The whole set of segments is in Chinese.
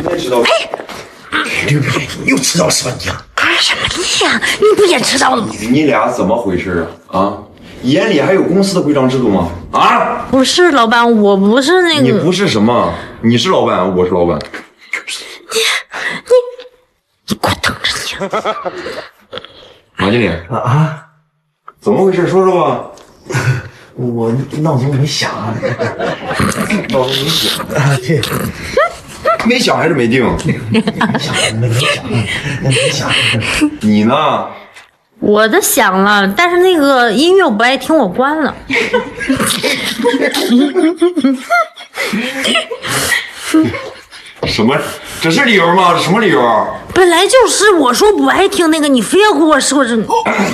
也知道。 哎， 刘贝贝，你又迟到是吧你？ 干什么呀？你不也迟到了吗？ 你俩怎么回事啊？啊，眼里还有公司的规章制度吗？啊？ 不是老板，我不是那个。 你不是什么？你是老板，我是老板。 你给我等着你！ 马经理啊， 怎么回事？说说吧。 我闹钟没响啊。 闹钟没响啊，对。 没响还是没定？ 没响。 你呢？ 我的响了，但是那个音乐我不爱听，我关了。 什么？这是理由吗？这什么理由？ 本来就是我说不爱听那个，你非要跟我说这。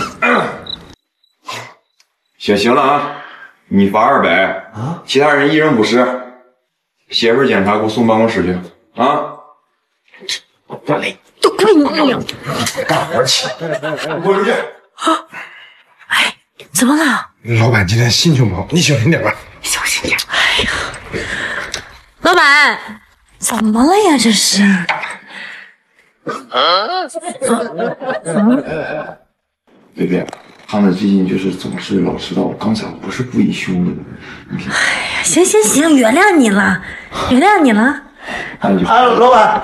行了啊，你罚200啊，其他人1人50，写份检查给我送办公室去啊。 多累， 都怪你呀！ 干活去。 滚出去！ 哎，怎么了？ 老板今天心情不好，你小心点吧。 小心点。哎呀，老板，怎么了呀？这是？ 贝贝，他们最近就是总是老迟到，刚才我不是故意凶的。你看， 哎呀，行，原谅你了。 啊，老板，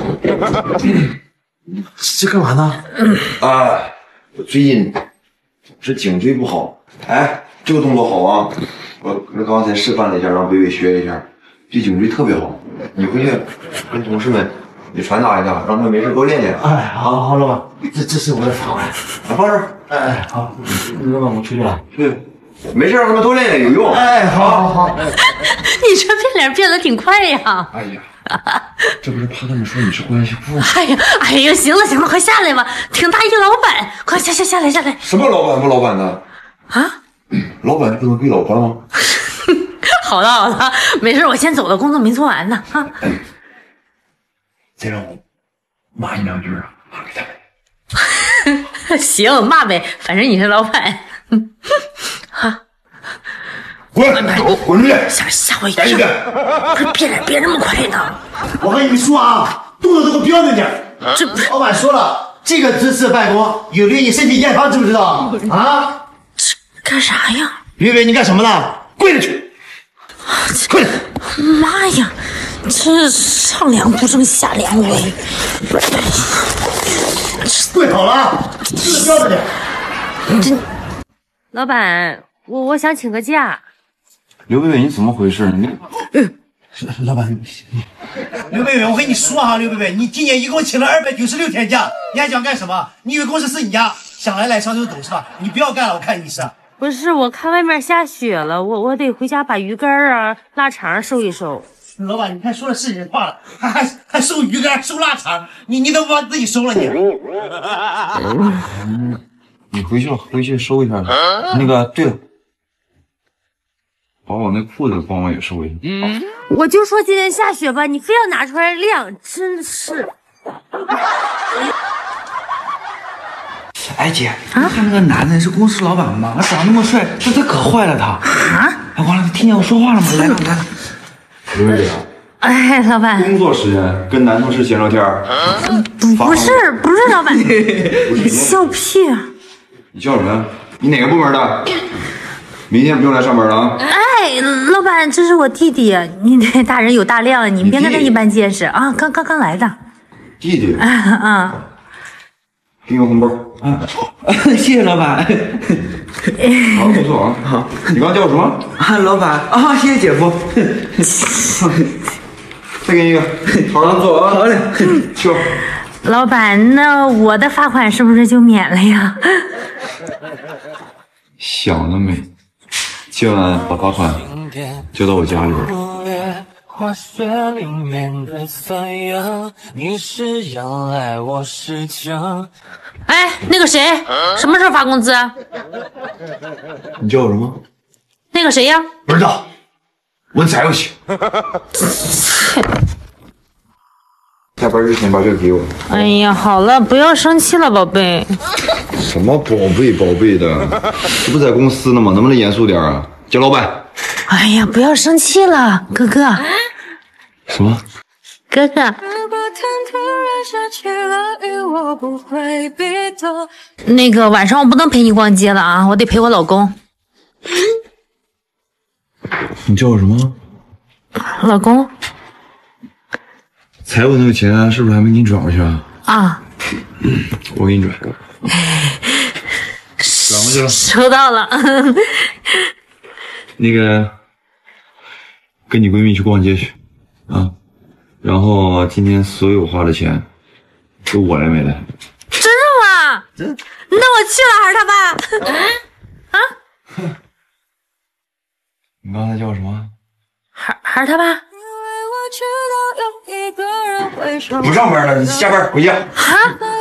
这干嘛呢？ 啊，我最近总是颈椎不好。哎，这个动作好啊，我刚才示范了一下，让贝贝学一下，对颈椎特别好。你回去跟同事们你传达一下，让他们没事多练练。 哎，好，老板，这是我的罚款。 放这儿。 哎，好，老板，我出去了。 对，没事，让他们多练练有用。 哎，好。 你这变脸变得挺快呀！ 哎呀，这不是怕他们说你是关系户吗？ 哎呀，行了，快下来吧，挺大一个老板，快下来。 什么老板不老板的？ 啊？ 老板就不能归老婆了吗？ 好了，没事，我先走了，工作没做完呢。啊， 再让我骂你2句啊，骂给他们。 行，骂呗，反正你是老板。哈， 滚出去！ 吓我一跳！别这么快呢！ 我跟你们说啊，动作都给我标准点。 这老板说了，这个姿势办公有利于你身体健康，知不知道？啊？ 这干啥呀？ 刘伟，你干什么呢？跪着去！跪着！ 妈呀，这上梁不正下梁歪。 跪好了啊，姿势标准点。 老板，我想请个假。 刘贝贝，你怎么回事？ 老板，刘贝贝，我跟你说啊，刘贝贝，你今年一共请了296天假，你还想干什么？你以为公司是你家，想来上就走是吧？你不要干了，我看你是。 不是，我看外面下雪了，我得回家把鱼竿啊、腊肠收一收。 老板，你看说的是人话了，还收鱼竿、收腊肠，你都不把自己收了你。 你回去收一下。那个，对了，把我那裤子帮我也收一下。 我就说今天下雪吧，你非要拿出来晾，真是。 哎姐，你看那个男的是公司老板吗？他长那么帅，他可坏了他。 啊？ 哎，完了，他听见我说话了吗？来了。 刘贝贝， 哎，老板， 工作时间跟男同事闲聊天。 不是，老板，笑屁啊！ 你叫什么呀？你哪个部门的？明天不用来上班了啊！ 哎，老板，这是我弟弟，你这大人有大量，你别跟他一般见识啊！刚来的。 弟弟。 啊。 给你个红包。 谢谢老板。 好，不错啊。好，你刚叫什么？ 啊，老板啊，谢谢姐夫。 再给你一个，好好做啊。 好嘞。 去吧。 老板，那我的罚款是不是就免了呀？ 想得美！今晚把罚款交到我家里边。 滑雪里面的反应，你是羊爱我是姜。 哎，那个谁，什么时候发工资啊？ 你叫我什么？ 那个谁呀？ 不知道，问财务去。 下班之前把这个给我。 哎呀，好了，不要生气了，宝贝。 什么宝贝的？这不在公司呢吗？能不能严肃点啊？叫老板。 哎呀，不要生气了，哥哥。 什么？ 哥哥。那个晚上我不能陪你逛街了啊，我得陪我老公。 你叫我什么？ 老公。 财务那个钱是不是还没给你转过去啊？ 啊。 我给你转。转过去了。 收到了。 那个，跟你闺蜜去逛街去，啊，然后今天所有花的钱都我来买单。 真的吗？ 真。 那我去了还是他爸？啊？ 你刚才叫什么？ 还是他爸？ 不上班了，你下班回家。 啊？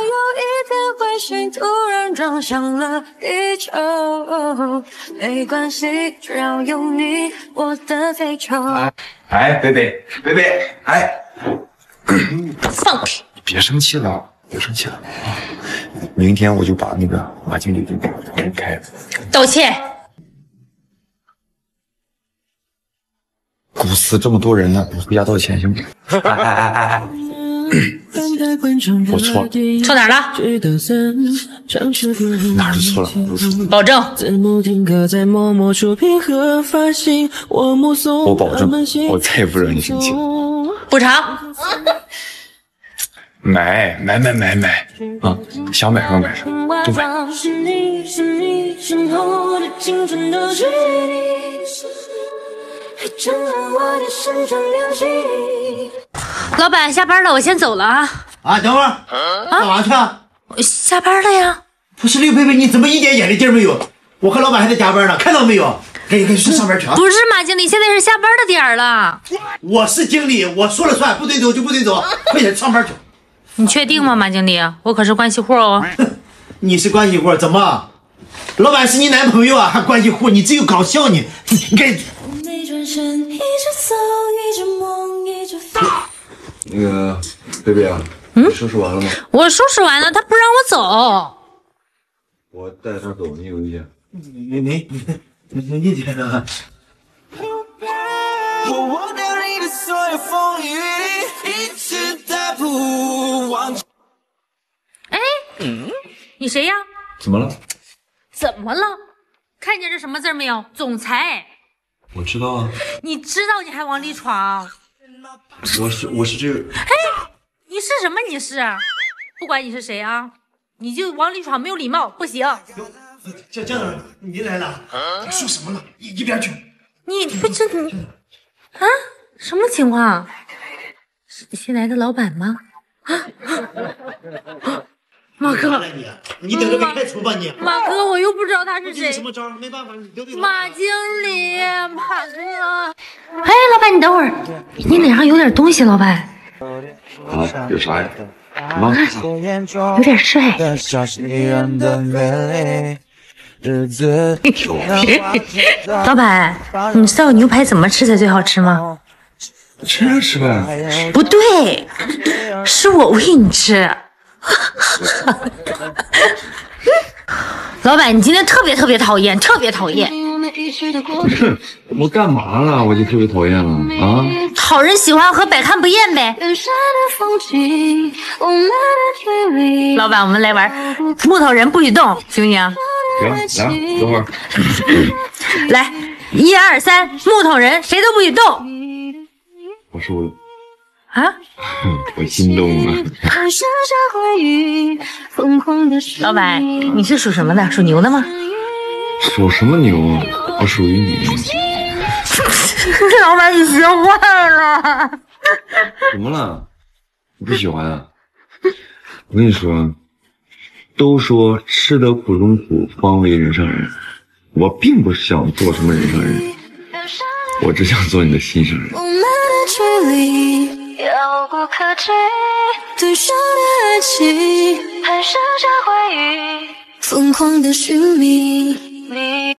突然撞向了地球，没关系，只要有你，我的追求。 哎，贝贝，哎， 放屁！ 你别生气了，别生气了啊！明天我就把那个马经理给你开了。 道歉。 公司这么多人呢，你回家道歉行不行？哎。我错了， 错哪儿了？ 哪儿错了？ 保证。 我保证，我再也不惹你生气了。 补偿。 买啊！想买什么买什么，都买。 老板下班了，我先走了啊。 啊，等会儿，干嘛去啊？ 我下班了呀。 不是刘贝贝，你怎么一点眼力劲没有？我和老板还在加班呢，看到没有？赶紧上班去啊！ 不是马经理，现在是下班的点儿了。 我是经理，我说了算，不准走就不准走，快点上班去。 你确定吗，马经理？我可是关系户哦。 你是关系户，怎么？老板是你男朋友啊，还关系户？你只有搞笑你该。 那个贝贝啊，你收拾完了吗？ 我收拾完了，他不让我走。 我带他走，你有意见？ 没意见啊。 哎，你谁呀？ 怎么了？ 怎么了？看见这什么字没有？总裁。 我知道啊。 你知道你还往里闯？ 我是这个。 哎，你是什么？你是？不管你是谁啊，你就往里闯，没有礼貌，不行。 这样，你来了，说什么了？一边去。 你不是你啊？什么情况？新来的老板吗？啊！马哥， 你等着被开除吧你！ 马哥，我又不知道他是谁。 什么招？没办法，你留给马经理，马哥。哎，老板，你等会儿，你脸上有点东西，老板。 啊，有啥呀？ 有点帅。老板，你知道牛排怎么吃才最好吃吗？ 吃吃呗。 不对，是我喂你吃。老板，你今天特别讨厌，特别讨厌。 我干嘛了？我就特别讨厌了啊！ 讨人喜欢和百看不厌呗。老板，我们来玩木头人不许动，行不行？ 行，来，等会儿。 来，1、2、3，木头人，谁都不许动。 我输了。 啊！ 我心动了。 老板，你是属什么的？属牛的吗？ 属什么牛？我属于你。 老板，你学坏了。 怎么了？你不喜欢啊？我跟你说，都说吃得苦中苦，方为人上人。我并不想做什么人上人，我只想做你的心上人。 遥不可及，对上的爱情，还剩下回忆，疯狂的寻觅你。